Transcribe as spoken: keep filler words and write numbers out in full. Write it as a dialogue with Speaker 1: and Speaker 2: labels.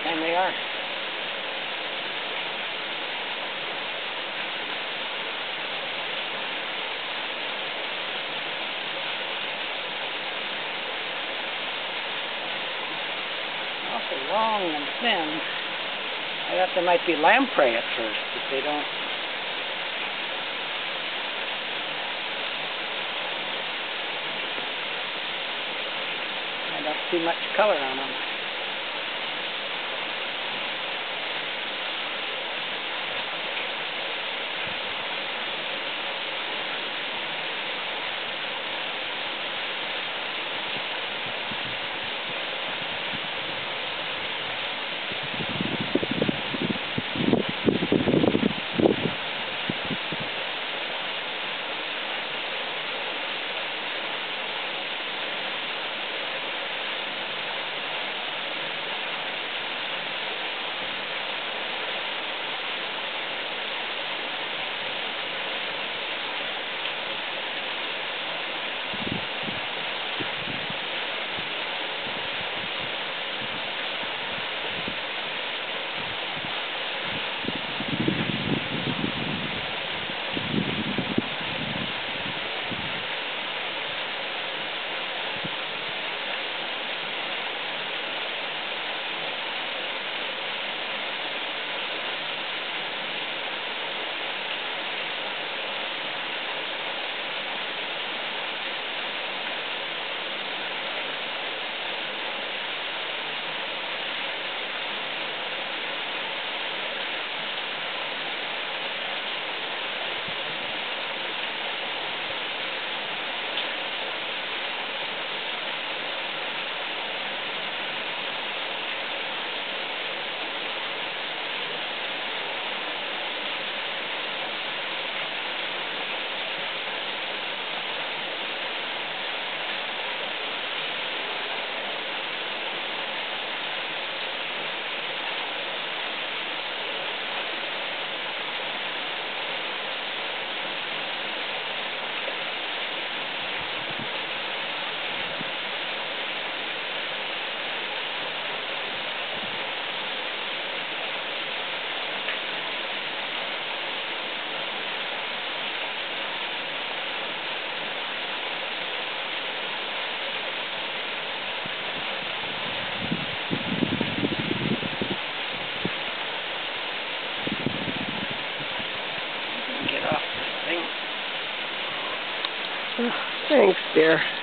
Speaker 1: And they are. Awful long and thin. I thought they might be lamprey at first, but they don't. I don't see much color on them. Get off this thing.
Speaker 2: Thanks, dear.